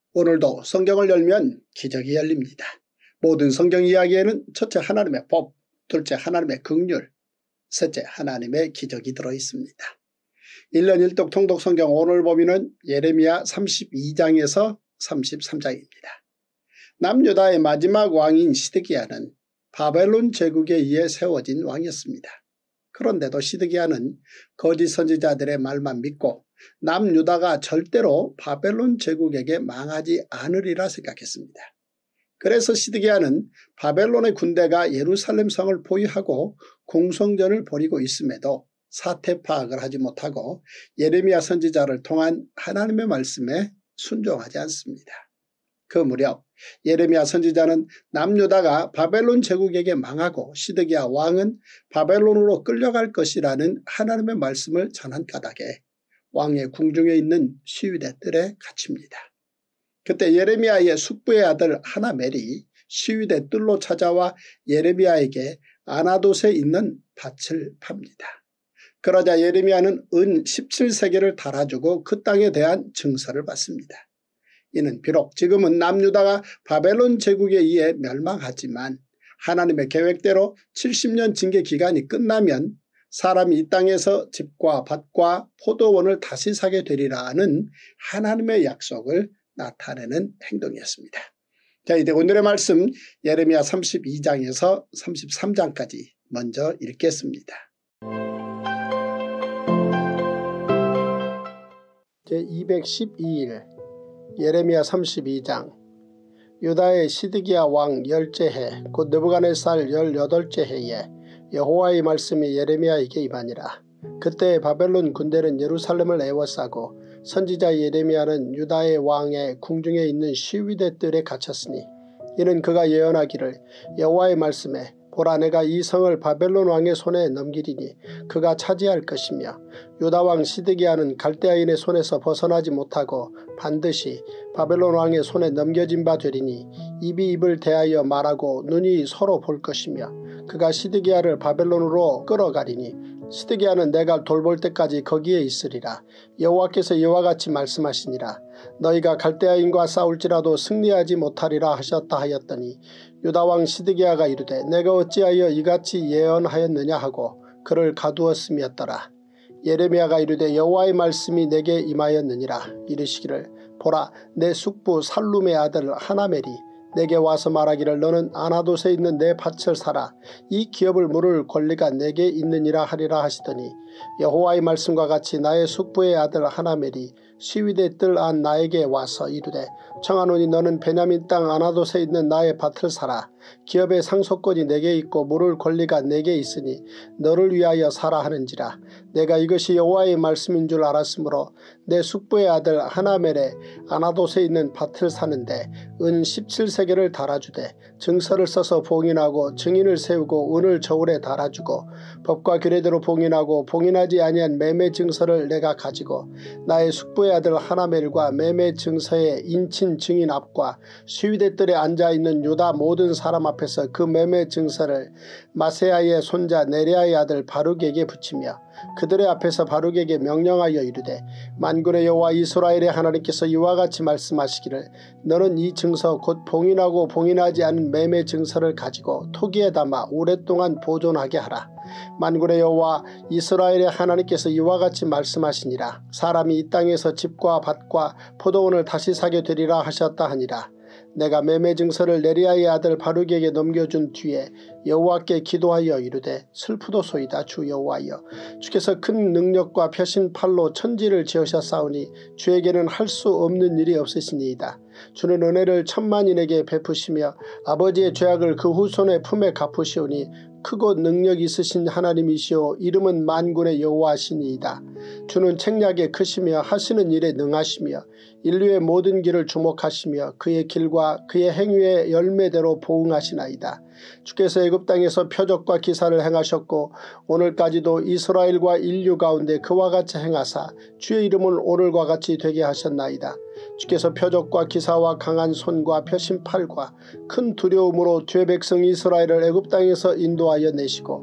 오늘도 성경을 열면 기적이 열립니다. 모든 성경 이야기에는 첫째 하나님의 법, 둘째 하나님의 긍휼, 셋째 하나님의 기적이 들어있습니다. 1년 1독 통독 성경 오늘 범위는 예레미야 32장에서 33장입니다. 남유다의 마지막 왕인 시드기야는 바벨론 제국에 의해 세워진 왕이었습니다. 그런데도 시드기야는 거짓 선지자들의 말만 믿고 남유다가 절대로 바벨론 제국에게 망하지 않으리라 생각했습니다. 그래서 시드기야는 바벨론의 군대가 예루살렘 성을 포위하고 공성전을 벌이고 있음에도 사태 파악을 하지 못하고 예레미야 선지자를 통한 하나님의 말씀에 순종하지 않습니다. 그 무렵 예레미야 선지자는 남유다가 바벨론 제국에게 망하고 시드기야 왕은 바벨론으로 끌려갈 것이라는 하나님의 말씀을 전한 까닭에 왕의 궁중에 있는 시위대 뜰에 갇힙니다. 그때 예레미야의 숙부의 아들 하나멜이 시위대 뜰로 찾아와 예레미야에게 아나돗에 있는 밭을 팝니다. 그러자 예레미야는 은 17세겔을 달아주고 그 땅에 대한 증서를 받습니다. 이는 비록 지금은 남유다가 바벨론 제국에 의해 멸망하지만 하나님의 계획대로 70년 징계 기간이 끝나면 사람이 이 땅에서 집과 밭과 포도원을 다시 사게 되리라는 하나님의 약속을 나타내는 행동이었습니다. 자, 이제 오늘의 말씀 예레미야 32장에서 33장까지 먼저 읽겠습니다. 제212일 예레미야 32장. 유다의 시드기야 왕 10째 해 곧 느부갓네살 18째 해에 여호와의 말씀이 예레미야에게 임하니라. 그때 바벨론 군대는 예루살렘을 에워싸고 선지자 예레미야는 유다의 왕의 궁중에 있는 시위대 뜰에 갇혔으니 이는 그가 예언하기를 여호와의 말씀에 보라 내가 이 성을 바벨론 왕의 손에 넘기리니 그가 차지할 것이며 유다 왕 시드기야는 갈대아인의 손에서 벗어나지 못하고 반드시 바벨론 왕의 손에 넘겨진 바 되리니 입이 입을 대하여 말하고 눈이 서로 볼 것이며 그가 시드기야를 바벨론으로 끌어가리니 시드기야는 내가 돌볼 때까지 거기에 있으리라. 여호와께서 이와 같이 말씀하시니라. 너희가 갈대아인과 싸울지라도 승리하지 못하리라 하셨다 하였더니 유다왕 시드기야가 이르되 내가 어찌하여 이같이 예언하였느냐 하고 그를 가두었음이었더라. 예레미야가 이르되 여호와의 말씀이 내게 임하였느니라. 이르시기를 보라 내 숙부 살룸의 아들 하나멜이 내게 와서 말하기를 너는 아나돗에 있는 내 밭을 사라. 이 기업을 물을 권리가 내게 있느니라 하리라 하시더니 여호와의 말씀과 같이 나의 숙부의 아들 하나멜이 시위대 뜰 안 나에게 와서 이르되 청하노니 너는 베냐민 땅 아나돗에 있는 나의 밭을 사라. 기업의 상속권이 내게 있고 물을 권리가 내게 있으니 너를 위하여 사라 하는지라. 내가 이것이 여호와의 말씀인 줄 알았으므로 내 숙부의 아들 하나멜의 아나돗에 있는 밭을 사는데 은 17세겔을 달아주되 증서를 써서 봉인하고 증인을 세우고 은을 저울에 달아주고 법과 규례대로 봉인하고 봉인하지 아니한 매매 증서를 내가 가지고 나의 숙부의 아들 하나멜과 매매 증서의 인친 증인 앞과 시위대 뜰에 앉아있는 유다 모든 사람 앞에서 그 매매 증서를 마세야의 손자 네랴의 아들 바룩에게 붙이며 그들의 앞에서 바룩에게 명령하여 이르되 만군의 여호와 이스라엘의 하나님께서 이와 같이 말씀하시기를 너는 이 증서 곧 봉인하고 봉인하지 않은 매매 증서를 가지고 토기에 담아 오랫동안 보존하게 하라. 만군의 여호와 이스라엘의 하나님께서 이와 같이 말씀하시니라. 사람이 이 땅에서 집과 밭과 포도원을 다시 사게 되리라 하셨다 하니라. 내가 매매 증서를 네리야의 아들 바룩에게 넘겨준 뒤에 여호와께 기도하여 이르되 슬프도소이다. 주 여호와여 주께서 큰 능력과 펴신 팔로 천지를 지으셨사오니 주에게는 할 수 없는 일이 없으시니이다. 주는 은혜를 천만인에게 베푸시며 아버지의 죄악을 그 후손의 품에 갚으시오니 크고 능력 있으신 하나님이시오 이름은 만군의 여호와시니이다. 주는 책략에 크시며 하시는 일에 능하시며 인류의 모든 길을 주목하시며 그의 길과 그의 행위의 열매대로 보응하시나이다. 주께서 애굽 땅에서 표적과 기사를 행하셨고 오늘까지도 이스라엘과 인류 가운데 그와 같이 행하사 주의 이름은 오늘과 같이 되게 하셨나이다. 주께서 표적과 기사와 강한 손과 펴신 팔과 큰 두려움으로 주의 백성 이스라엘을 애굽 땅에서 인도하여 내시고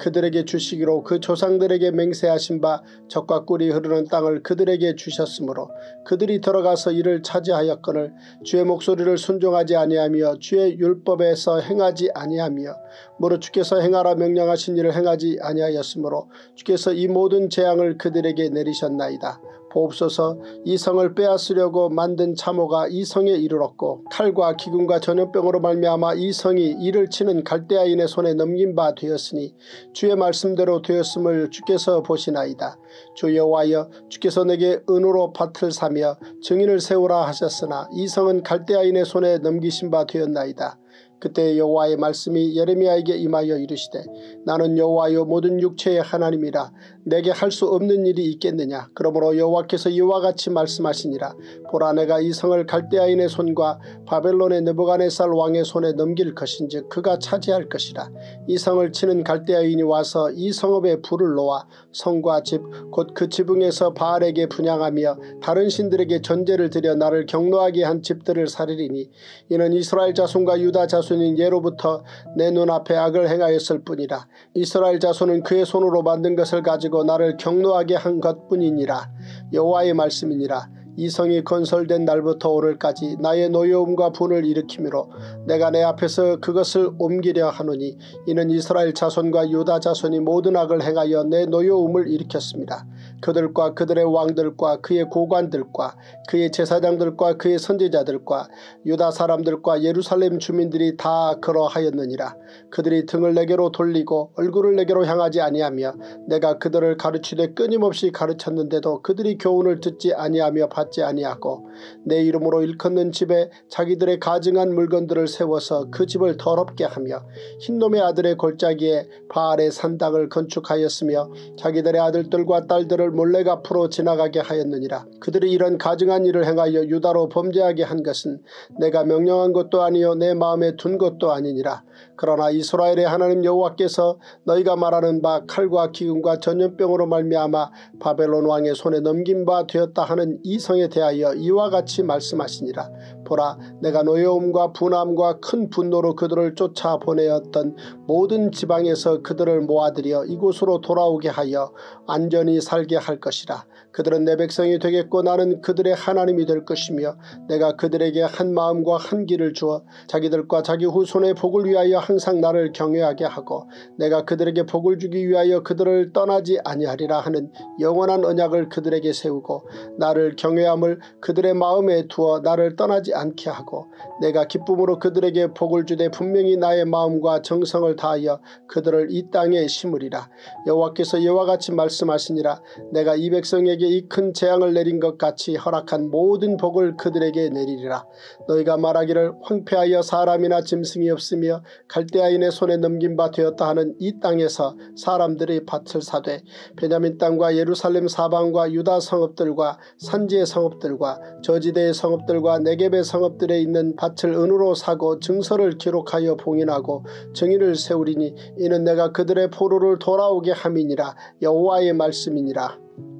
그들에게 주시기로 그 조상들에게 맹세하신 바 젖과 꿀이 흐르는 땅을 그들에게 주셨으므로 그들이 들어가서 이를 차지하였거늘 주의 목소리를 순종하지 아니하며 주의 율법에서 행하지 아니하며 무릇 주께서 행하라 명령하신 일을 행하지 아니하였으므로 주께서 이 모든 재앙을 그들에게 내리셨나이다. 보옵소서 이 성을 빼앗으려고 만든 참호가 이 성에 이르렀고 칼과 기근과 전염병으로 말미암아 이 성이 이를 치는 갈대아인의 손에 넘긴 바 되었으니 주의 말씀대로 되었음을 주께서 보시나이다. 주 여호와여 주께서 내게 은으로 밭을 사며 증인을 세우라 하셨으나 이 성은 갈대아인의 손에 넘기신 바 되었나이다. 그때 여호와의 말씀이 예레미야에게 임하여 이르시되 나는 여호와여 모든 육체의 하나님이라 내게 할 수 없는 일이 있겠느냐. 그러므로 여호와께서 이와 같이 말씀하시니라. 보라 내가 이 성을 갈대아인의 손과 바벨론의 느부갓네살 왕의 손에 넘길 것인즉 그가 차지할 것이라. 이 성을 치는 갈대아인이 와서 이 성읍에 불을 놓아 성과 집 곧 그 지붕에서 바알에게 분향하며 다른 신들에게 전제를 드려 나를 경노하게 한 집들을 살리리니 이는 이스라엘 자손과 유다 자손인 예로부터 내 눈앞에 악을 행하였을 뿐이라. 이스라엘 자손은 그의 손으로 만든 것을 가지고 나를 경노하게 한 것뿐이니라. 여호와의 말씀이니라. 이 성이 건설된 날부터 오늘까지 나의 노여움과 분을 일으키므로 내가 내 앞에서 그것을 옮기려 하노니 이는 이스라엘 자손과 유다 자손이 모든 악을 행하여 내 노여움을 일으켰습니다. 그들과 그들의 왕들과 그의 고관들과 그의 제사장들과 그의 선지자들과 유다 사람들과 예루살렘 주민들이 다 그러하였느니라. 그들이 등을 내게로 돌리고 얼굴을 내게로 향하지 아니하며 내가 그들을 가르치되 끊임없이 가르쳤는데도 그들이 교훈을 듣지 아니하며 받지 아니하고 내 이름으로 일컫는 집에 자기들의 가증한 물건들을 세워서 그 집을 더럽게 하며 흰놈의 아들의 골짜기에 바알의 산당을 건축하였으며 자기들의 아들들과 딸들을 몰래 앞으로 지나가게 하였느니라. 그들이 이런 가증한 일을 행하여 유다로 범죄하게 한 것은 내가 명령한 것도 아니요 내 마음에 둔 것도 아니니라. 그러나 이스라엘의 하나님 여호와께서 너희가 말하는 바 칼과 기근과 전염병으로 말미암아 바벨론 왕의 손에 넘긴 바 되었다 하는 이 성에 대하여 이와 같이 말씀하시니라. 보라 내가 노여움과 분함과 큰 분노로 그들을 쫓아보내었던 모든 지방에서 그들을 모아들여 이곳으로 돌아오게 하여 안전히 살게 할 것이라. 그들은 내 백성이 되겠고 나는 그들의 하나님이 될 것이며 내가 그들에게 한 마음과 한 길을 주어 자기들과 자기 후손의 복을 위하여 항상 나를 경외하게 하고 내가 그들에게 복을 주기 위하여 그들을 떠나지 아니하리라 하는 영원한 언약을 그들에게 세우고 나를 경외함을 그들의 마음에 두어 나를 떠나지 않게 하고 내가 기쁨으로 그들에게 복을 주되 분명히 나의 마음과 정성을 다하여 그들을 이 땅에 심으리라. 여호와께서 이와 같이 말씀하시니라. 내가 이 백성에게 이 큰 재앙을 내린 것 같이 허락한 모든 복을 그들에게 내리리라. 너희가 말하기를 황폐하여 사람이나 짐승이 없으며 갈대아인의 손에 넘긴 바 되었다 하는 이 땅에서 사람들이 밭을 사되 베냐민 땅과 예루살렘 사방과 유다 성읍들과 산지의 성읍들과 저지대의 성읍들과 네겝의 성읍들에 있는 밭을 은으로 사고 증서를 기록하여 봉인하고 증인을 세우리니 이는 내가 그들의 포로를 돌아오게 함이니라. 여호와의 말씀이니라.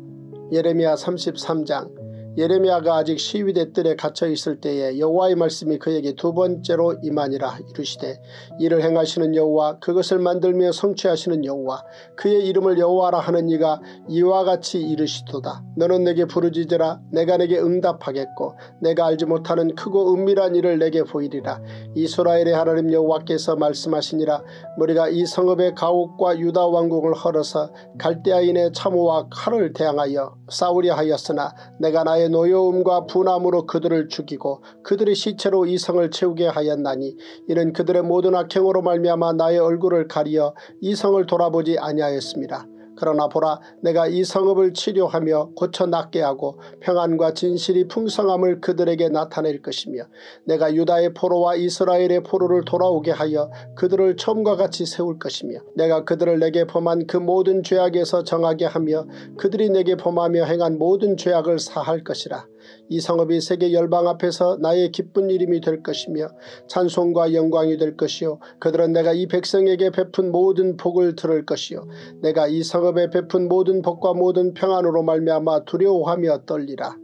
예레미야 33장. 예레미야가 아직 시위대 뜰에 갇혀 있을 때에 여호와의 말씀이 그에게 두 번째로 임하니라. 이르시되 이를 행하시는 여호와 그것을 만들며 성취하시는 여호와 그의 이름을 여호와라 하는 이가 이와 같이 이르시도다. 너는 내게 부르짖으라. 내가 내게 응답하겠고 내가 알지 못하는 크고 은밀한 일을 내게 보이리라. 이스라엘의 하나님 여호와께서 말씀하시니라. 우리가 이 성읍의 가옥과 유다 왕국을 헐어서 갈대아인의 참호와 칼을 대항하여 싸우려 하였으나 내가 나의 노여움과 분함으로 그들을 죽이고 그들의 시체로 이 성을 채우게 하였나니 이는 그들의 모든 악행으로 말미암아 나의 얼굴을 가리어 이 성을 돌아보지 아니하였습니다. 그러나 보라 내가 이 성읍을 치료하며 고쳐 낫게 하고 평안과 진실이 풍성함을 그들에게 나타낼 것이며 내가 유다의 포로와 이스라엘의 포로를 돌아오게 하여 그들을 처음과 같이 세울 것이며 내가 그들을 내게 범한 그 모든 죄악에서 정하게 하며 그들이 내게 범하며 행한 모든 죄악을 사할 것이라. 이 성읍이 세계 열방 앞에서 나의 기쁜 이름이 될 것이며 찬송과 영광이 될 것이요 그들은 내가 이 백성에게 베푼 모든 복을 들을 것이요 내가 이 성읍에 베푼 모든 복과 모든 평안으로 말미암아 두려워하며 떨리라.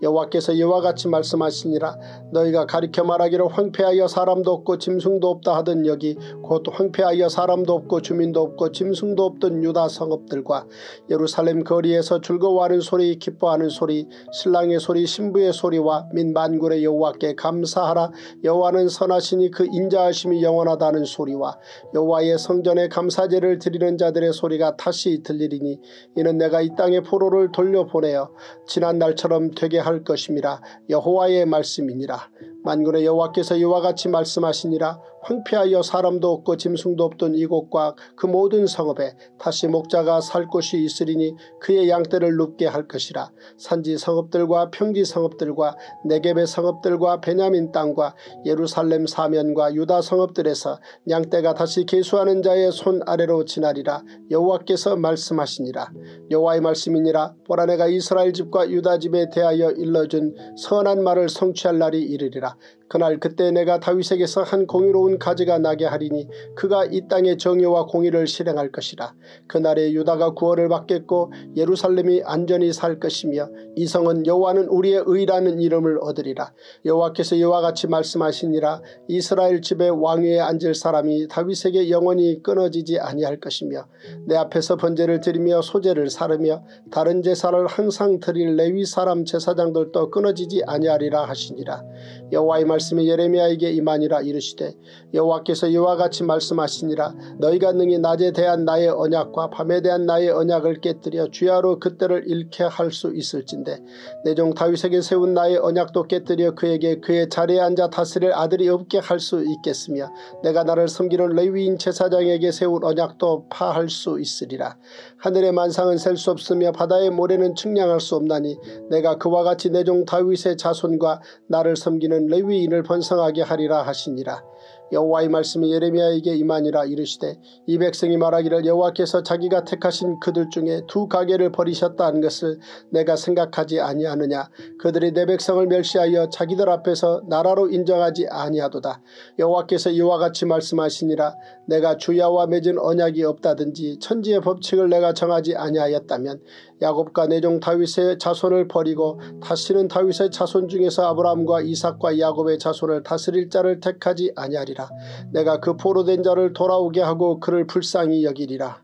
여호와께서 이와 같이 말씀하시니라. 너희가 가리켜 말하기를 황폐하여 사람도 없고 짐승도 없다 하던 여기 곧 황폐하여 사람도 없고 주민도 없고 짐승도 없던 유다 성읍들과 예루살렘 거리에서 즐거워하는 소리, 기뻐하는 소리, 신랑의 소리, 신부의 소리와 민 만군의 여호와께 감사하라. 여호와는 선하시니 그 인자하심이 영원하다는 소리와 여호와의 성전에 감사제를 드리는 자들의 소리가 다시 들리리니 이는 내가 이 땅에 포로를 돌려보내어 지난 날처럼 되게 할 것임이라. 여호와의 말씀이니라. 만군의 여호와께서 이와 같이 말씀하시니라. 황폐하여 사람도 없고 짐승도 없던 이곳과 그 모든 성읍에 다시 목자가 살 곳이 있으리니 그의 양떼를 눕게 할 것이라. 산지 성읍들과 평지 성읍들과 네겝의 성읍들과 베냐민 땅과 예루살렘 사면과 유다 성읍들에서 양떼가 다시 계수하는 자의 손 아래로 지나리라. 여호와께서 말씀하시니라. 여호와의 말씀이니라. 보라 내가 이스라엘 집과 유다 집에 대하여 일러준 선한 말을 성취할 날이 이르리라. 그날 그때 내가 다윗에게서 한 공의로운 가지가 나게 하리니 그가 이 땅의 정의와 공의를 실행할 것이라. 그날에 유다가 구원을 받겠고 예루살렘이 안전히 살 것이며 이 성은 여호와는 우리의 의라는 이름을 얻으리라. 여호와께서 이와 같이 말씀하시니라. 이스라엘 집의 왕위에 앉을 사람이 다윗에게 영원히 끊어지지 아니할 것이며 내 앞에서 번제를 드리며 소제를 사르며 다른 제사를 항상 드릴 레위 사람 제사장들도 끊어지지 아니하리라 하시니라. 여호와의 말씀이 예레미야에게 임하니라. 이르시되 여호와께서 이와 같이 말씀하시니라. 너희가 능히 낮에 대한 나의 언약과 밤에 대한 나의 언약을 깨뜨려 주야로 그때를 잃게 할 수 있을진데 내 종 다윗에게 세운 나의 언약도 깨뜨려 그에게 그의 자리에 앉아 다스릴 아들이 없게 할 수 있겠으며 내가 나를 섬기는 레위인 제사장에게 세운 언약도 파할 수 있으리라. 하늘의 만상은 셀 수 없으며 바다의 모래는 측량할 수 없나니 내가 그와 같이 내 종 다윗의 자손과 나를 섬기는 레위인을 번성하게 하리라 하시니라. 여호와의 말씀이 예레미야에게 임하니라. 이르시되 이 백성이 말하기를 여호와께서 자기가 택하신 그들 중에 두 가게를 버리셨다 한 것을 내가 생각하지 아니하느냐. 그들이 내 백성을 멸시하여 자기들 앞에서 나라로 인정하지 아니하도다. 여호와께서 이와 같이 말씀하시니라. 내가 주야와 맺은 언약이 없다든지 천지의 법칙을 내가 정하지 아니하였다면 야곱과 내 종 다윗의 자손을 버리고 다시는 다윗의 자손 중에서 아브라함과 이삭과 야곱의 자손을 다스릴 자를 택하지 아니하리라. 내가 그 포로된 자를 돌아오게 하고 그를 불쌍히 여기리라.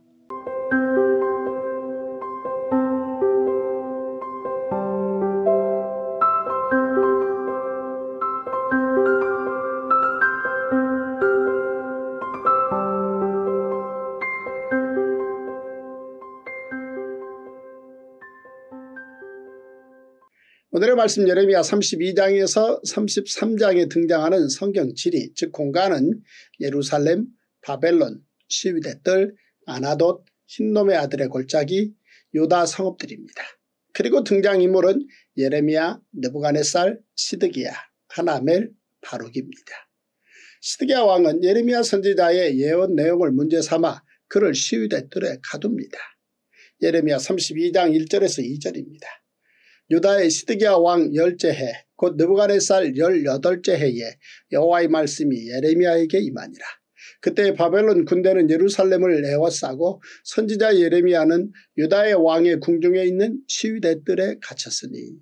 오늘의 말씀 예레미야 32장에서 33장에 등장하는 성경 지리 즉 공간은 예루살렘, 바벨론, 시위대 뜰, 아나돗, 흰놈의 아들의 골짜기, 유다 성읍들입니다. 그리고 등장인물은 예레미야, 느부갓네살, 시드기야, 하나멜, 바룩입니다. 시드기야 왕은 예레미야 선지자의 예언 내용을 문제 삼아 그를 시위대 뜰에 가둡니다. 예레미야 32장 1절에서 2절입니다. 유다의 시드기야 왕 10째 해 곧 느부갓네살 18째 해에 여호와의 말씀이 예레미야에게 임하니라. 그때 바벨론 군대는 예루살렘을 에워싸고 선지자 예레미야는 유다의 왕의 궁중에 있는 시위대 뜰에 갇혔으니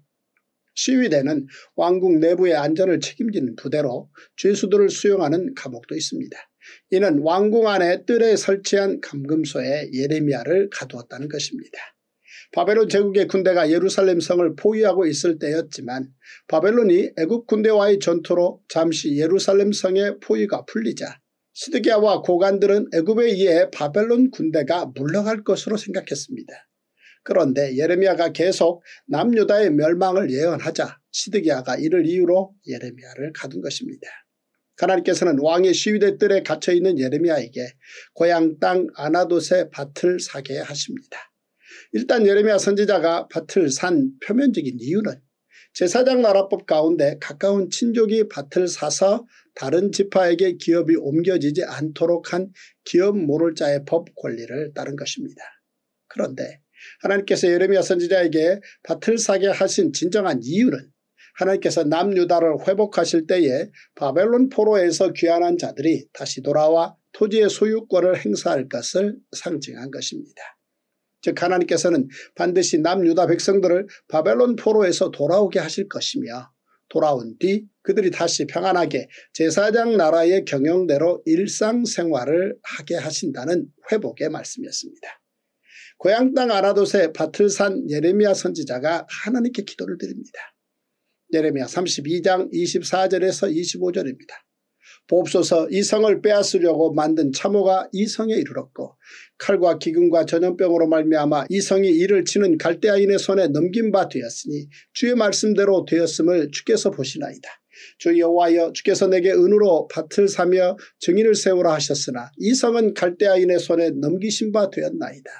시위대는 왕궁 내부의 안전을 책임지는 부대로 죄수들을 수용하는 감옥도 있습니다. 이는 왕궁 안에 뜰에 설치한 감금소에 예레미야를 가두었다는 것입니다. 바벨론 제국의 군대가 예루살렘 성을 포위하고 있을 때였지만 바벨론이 애국 군대와의 전투로 잠시 예루살렘 성의 포위가 풀리자 시드기야와 고관들은 애굽에 의해 바벨론 군대가 물러갈 것으로 생각했습니다. 그런데 예레미야가 계속 남유다의 멸망을 예언하자 시드기야가 이를 이유로 예레미야를 가둔 것입니다. 하나님께서는 왕의 시위대 뜰에 갇혀있는 예레미야에게 고향 땅 아나돗에 밭을 사게 하십니다. 일단 예레미야 선지자가 밭을 산 표면적인 이유는 제사장 나라법 가운데 가까운 친족이 밭을 사서 다른 지파에게 기업이 옮겨지지 않도록 한 기업 모를 자의 법 권리를 따른 것입니다. 그런데 하나님께서 예레미야 선지자에게 밭을 사게 하신 진정한 이유는 하나님께서 남유다를 회복하실 때에 바벨론 포로에서 귀환한 자들이 다시 돌아와 토지의 소유권을 행사할 것을 상징한 것입니다. 즉 하나님께서는 반드시 남유다 백성들을 바벨론 포로에서 돌아오게 하실 것이며 돌아온 뒤 그들이 다시 평안하게 제사장 나라의 경영대로 일상생활을 하게 하신다는 회복의 말씀이었습니다. 고향 땅 아나돗의 밭을 산 예레미야 선지자가 하나님께 기도를 드립니다. 예레미야 32장 24절에서 25절입니다. 보옵소서 이 성을 빼앗으려고 만든 참호가 이 성에 이르렀고 칼과 기근과 전염병으로 말미암아 이 성이 이를 치는 갈대아인의 손에 넘긴 바 되었으니 주의 말씀대로 되었음을 주께서 보시나이다. 주 여호와여 주께서 내게 은으로 밭을 사며 증인을 세우라 하셨으나 이 성은 갈대아인의 손에 넘기신 바 되었나이다.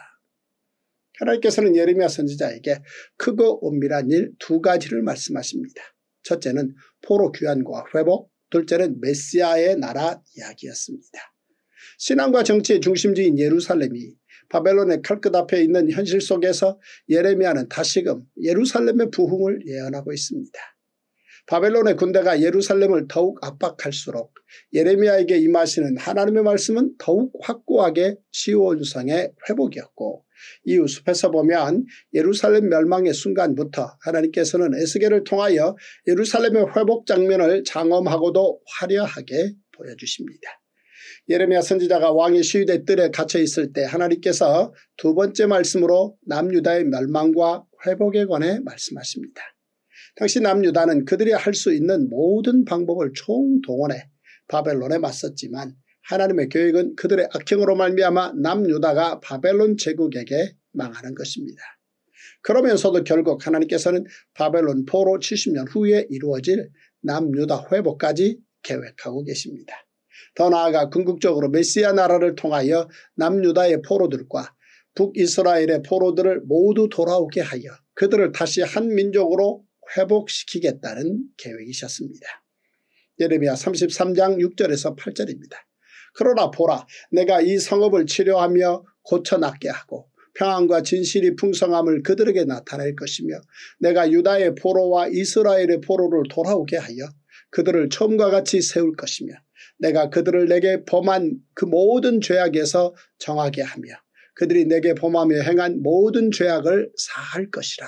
하나님께서는 예레미야 선지자에게 크고 엄밀한 일 두 가지를 말씀하십니다. 첫째는 포로 귀환과 회복, 둘째는 메시아의 나라 이야기였습니다. 신앙과 정치의 중심지인 예루살렘이 바벨론의 칼끝 앞에 있는 현실 속에서 예레미야는 다시금 예루살렘의 부흥을 예언하고 있습니다. 바벨론의 군대가 예루살렘을 더욱 압박할수록 예레미야에게 임하시는 하나님의 말씀은 더욱 확고하게 시온성의 회복이었고 이후 숲에서 보면 예루살렘 멸망의 순간부터 하나님께서는 에스겔을 통하여 예루살렘의 회복 장면을 장엄하고도 화려하게 보여주십니다. 예레미야 선지자가 왕의 시위대 뜰에 갇혀 있을 때 하나님께서 두 번째 말씀으로 남유다의 멸망과 회복에 관해 말씀하십니다. 당시 남유다는 그들이 할 수 있는 모든 방법을 총동원해 바벨론에 맞섰지만 하나님의 계획은 그들의 악행으로 말미암아 남유다가 바벨론 제국에게 망하는 것입니다. 그러면서도 결국 하나님께서는 바벨론 포로 70년 후에 이루어질 남유다 회복까지 계획하고 계십니다. 더 나아가 궁극적으로 메시아 나라를 통하여 남유다의 포로들과 북이스라엘의 포로들을 모두 돌아오게 하여 그들을 다시 한 민족으로 회복시키겠다는 계획이셨습니다. 예레미야 33장 6절에서 8절입니다. 그러나 보라 내가 이 성읍을 치료하며 고쳐낫게 하고 평안과 진실이 풍성함을 그들에게 나타낼 것이며 내가 유다의 포로와 이스라엘의 포로를 돌아오게 하여 그들을 처음과 같이 세울 것이며 내가 그들을 내게 범한 그 모든 죄악에서 정하게 하며 그들이 내게 범하며 행한 모든 죄악을 사할 것이라.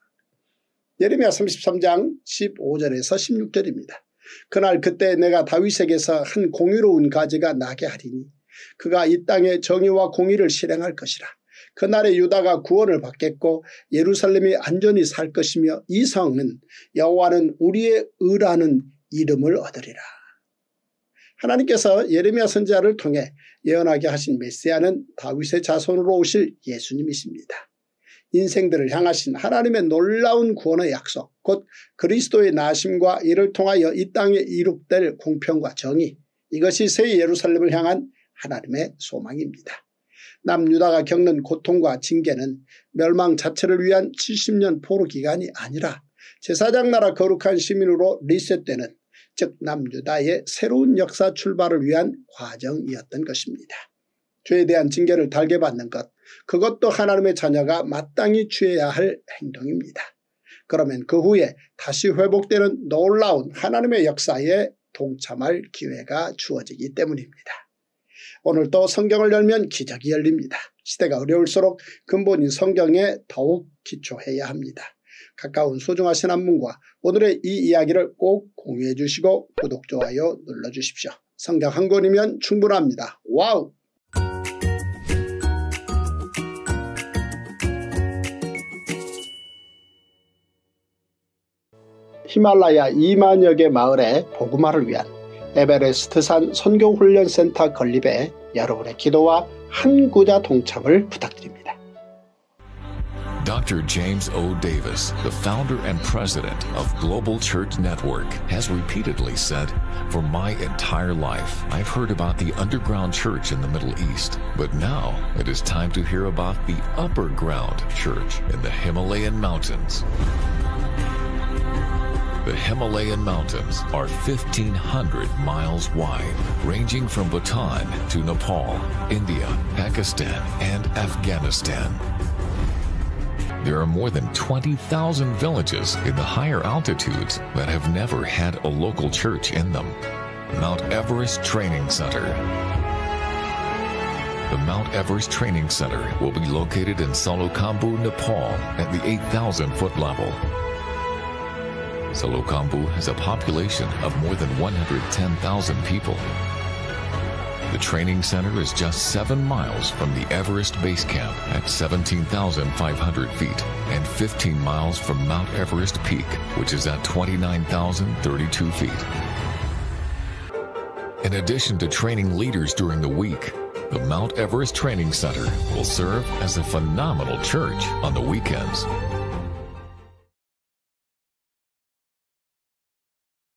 예레미야 33장 15절에서 16절입니다. 그날 그때 내가 다윗에게서 한 공의로운 가지가 나게 하리니 그가 이 땅에 정의와 공의를 실행할 것이라. 그날에 유다가 구원을 받겠고 예루살렘이 안전히 살 것이며 이 성은 여호와는 우리의 의라는 이름을 얻으리라. 하나님께서 예레미야 선지자를 통해 예언하게 하신 메시아는 다윗의 자손으로 오실 예수님이십니다. 인생들을 향하신 하나님의 놀라운 구원의 약속, 곧 그리스도의 나심과 이를 통하여 이 땅에 이룩될 공평과 정의, 이것이 새 예루살렘을 향한 하나님의 소망입니다. 남유다가 겪는 고통과 징계는 멸망 자체를 위한 70년 포로 기간이 아니라 제사장 나라 거룩한 시민으로 리셋되는, 즉 남유다의 새로운 역사 출발을 위한 과정이었던 것입니다. 죄에 대한 징계를 달게 받는 것, 그것도 하나님의 자녀가 마땅히 취해야 할 행동입니다. 그러면 그 후에 다시 회복되는 놀라운 하나님의 역사에 동참할 기회가 주어지기 때문입니다. 오늘도 성경을 열면 기적이 열립니다. 시대가 어려울수록 근본인 성경에 더욱 기초해야 합니다. 가까운 소중하신 한 분과 오늘의 이 이야기를 꼭 공유해 주시고 구독, 좋아요 눌러주십시오. 성경 한 권이면 충분합니다. 와우! 히말라야 2만여 개 마을의 복음화를 위한 에베레스트산 선교훈련센터 건립에 여러분의 기도와 한 구자 동참을 부탁드립니다. Dr. James O. Davis, the founder and president of Global Church Network, has repeatedly said, "For my entire life, I've heard about the underground church in the Middle East, but now it is time to hear about the upper ground church in the Himalayan mountains." The Himalayan mountains are 1,500 miles wide, ranging from Bhutan to Nepal, India, Pakistan, and Afghanistan. There are more than 20,000 villages in the higher altitudes that have never had a local church in them. Mount Everest Training Center. The Mount Everest Training Center will be located in Solukhambhu, Nepal at the 8,000-foot level. Solukhambhu has a population of more than 110,000 people. The training center is just 7 miles from the Everest Base Camp at 17,500 feet and 15 miles from Mount Everest Peak, which is at 29,032 feet. In addition to training leaders during the week, the Mount Everest Training Center will serve as a phenomenal church on the weekends.